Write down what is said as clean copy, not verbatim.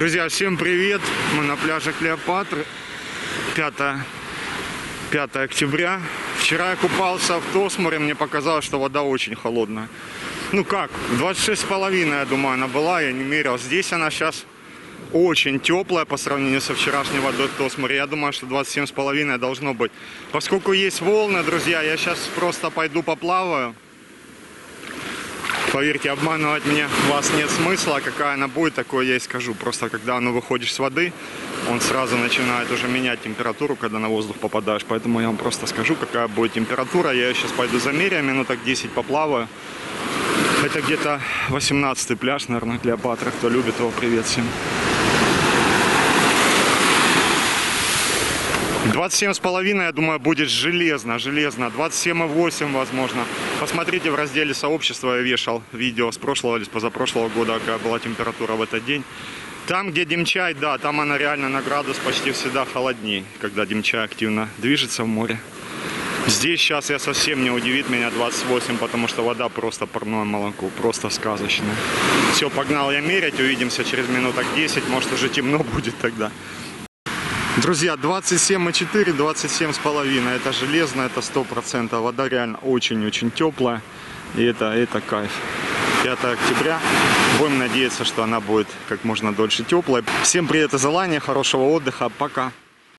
Друзья, всем привет! Мы на пляже Клеопатры. 5 октября. Вчера я купался в Тосморе, мне показалось, что вода очень холодная. Ну как, 26,5, я думаю, она была, я не мерил. Здесь она сейчас очень теплая по сравнению со вчерашней водой в Тосморе. Я думаю, что 27,5 должно быть. Поскольку есть волны, друзья, я сейчас просто пойду поплаваю. Поверьте, обманывать вас нет смысла. Какая она будет, такое я и скажу. Просто когда выходишь с воды, он сразу начинает уже менять температуру, когда на воздух попадаешь. Поэтому я вам просто скажу, какая будет температура. Я ее сейчас пойду замеряю, минуток 10 поплаваю. Это где-то 18-й пляж, наверное, Клеопатра. Кто любит его, привет всем. 27,5, я думаю, будет железно. 27,8 возможно. Посмотрите в разделе сообщества, я вешал видео с прошлого или с позапрошлого года, какая была температура в этот день. Там, где Димчай, да, там она реально на градус почти всегда холодней, когда Димчай активно движется в море. Здесь сейчас я совсем не удивит меня 28, потому что вода просто парное молоко, просто сказочная. Все, погнал я мерять, увидимся через минуток 10, может уже темно будет тогда. Друзья, 27,4, 27,5, это железно, это 100%. Вода реально очень-очень теплая, и это кайф. 5 октября, будем надеяться, что она будет как можно дольше теплой. Всем привет из Алании, хорошего отдыха, пока.